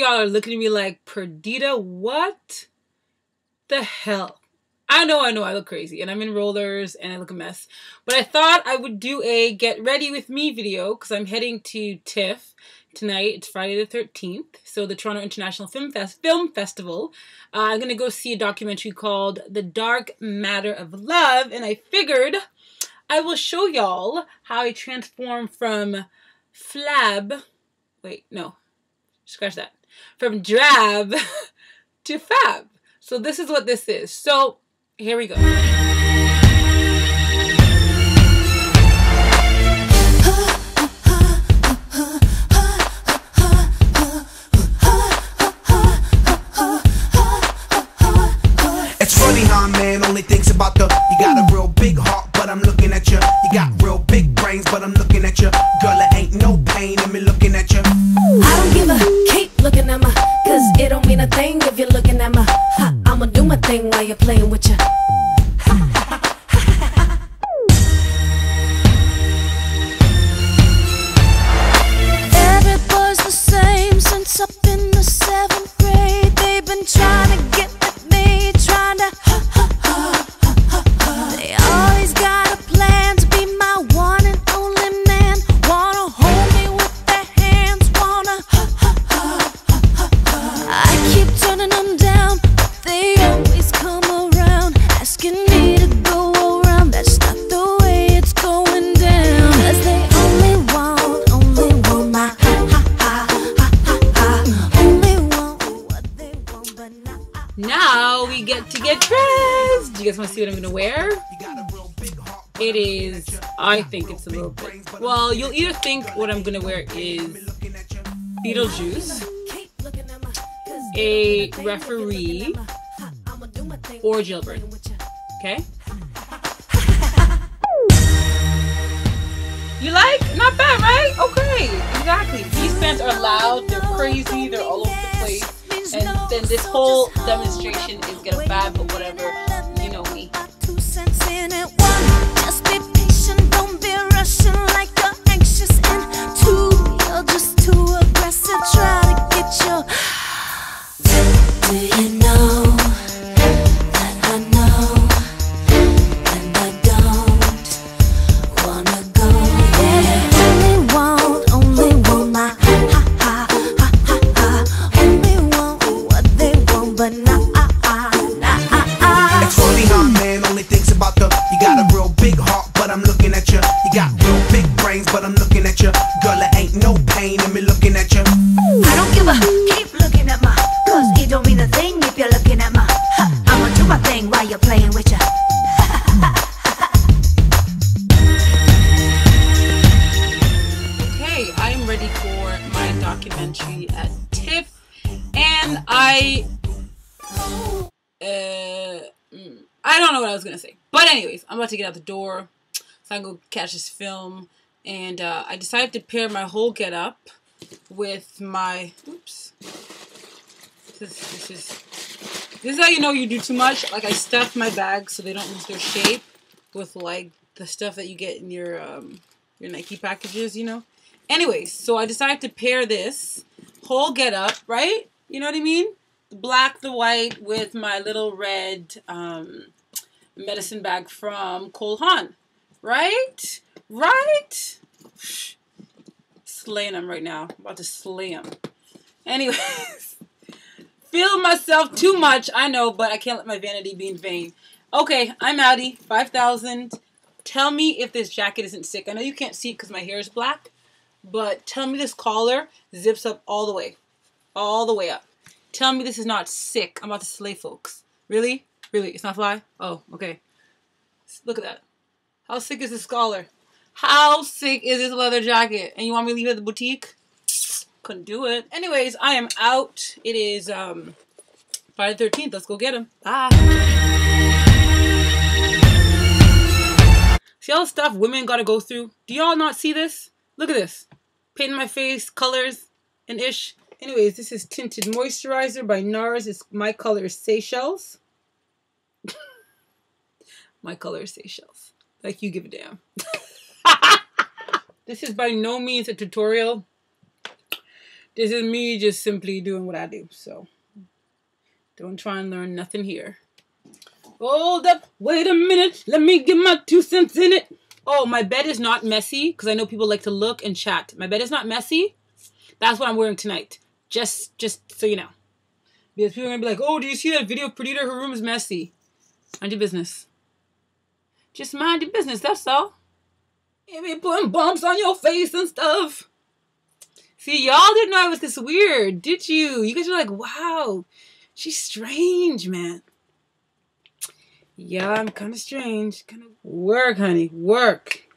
y'all are looking at me like, Perdita, what the hell? I know I look crazy and I'm in rollers and I look a mess. But I thought I would do a get ready with me video because I'm heading to TIFF tonight. It's Friday the 13th. So the Toronto International Film Festival. I'm going to go see a documentary called The Dark Matter of Love. And I figured I will show y'all how I transform from flab. Wait, no. Scratch that. From drab to fab. So this is what this is. So here we go. It's funny how a man only thinks about the, you got a real big heart, but I'm looking at you. You got real big brains, but I'm looking at you. Girl, it ain't no pain in me looking at you. I don't give a keep looking at me, cause it don't mean a thing if you're looking at me. I'ma do my thing while you're playing with you. Every boy's the same since up in the 7th grade. They've been trying to get at me, trying to they always got a plan to be my one and only man. Wanna hold me with their hands, wanna I keep turning them down, but they always come around, asking me to go around. That's not the way it's going down. Cause they only want my only want what they want, but not Now we get to get dressed. Do you guys want to see what I'm going to wear? It is, I think it's a little bit, well, you'll either think what I'm going to wear is Beetlejuice, a referee, or jailbird. Okay? You like? Not bad, right? Okay, exactly. These fans are loud, they're crazy, they're all over the place. And then this whole demonstration is gonna vibe, but whatever, you know me. 2 cents in it. 1, just be patient, don't be rushing like you're anxious. And 2, you're just too aggressive, try to get your do you know that I know, and I don't wanna go there. Only want my only want what they want, but not It's funny how a man only thinks about the, you got a real big heart, but I'm looking at you. You got real big brains, but I'm looking at you. Girl, it ain't no pain in me looking at you. I don't give a keep looking at me, cause it don't mean a thing if you're looking at me. I'ma do my thing while you're playing with you. Okay, I am ready for my documentary at TIFF, and I don't know what I was gonna say, but anyways, I'm about to get out the door, so I can go catch this film, and I decided to pair my whole get up with my, oops, this is how you know you do too much. Like, I stuff my bags so they don't lose their shape with like the stuff that you get in your Nike packages, you know. Anyways, so I decided to pair this whole get up, right? You know what I mean? The black, the white with my little red medicine bag from Cole Haan. Right? Right? Slaying them right now. I'm about to slay them. Anyways. Feeling myself too much, I know, but I can't let my vanity be in vain. Okay, I'm outie. 5,000. Tell me if this jacket isn't sick. I know you can't see it because my hair is black, but tell me this collar zips up all the way. All the way up. Tell me this is not sick. I'm about to slay folks. Really? Really? It's not fly? Oh, okay. Look at that. How sick is this collar? How sick is this leather jacket? And you want me to leave it at the boutique? Couldn't do it. Anyways, I am out. It is Friday the 13th. Let's go get him. Bye. See all the stuff women gotta go through? Do y'all not see this? Look at this. Painting my face, colors, and ish. Anyways, this is Tinted Moisturizer by NARS. My color is Seychelles. My color is Seychelles. Like you give a damn. This is by no means a tutorial. This is me just simply doing what I do. So don't try and learn nothing here. Hold up. Wait a minute. Let me get my 2 cents in it. Oh, my bed is not messy because I know people like to look and chat. My bed is not messy. That's what I'm wearing tonight. Just so you know. Because people are going to be like, oh, do you see that video of Perdita? Her room is messy. Mind your business. Just mind your business, that's all. You be putting bumps on your face and stuff. See, y'all didn't know I was this weird, did you? You guys were like, wow, she's strange, man. Yeah, I'm kind of strange. Kind of work, honey, work.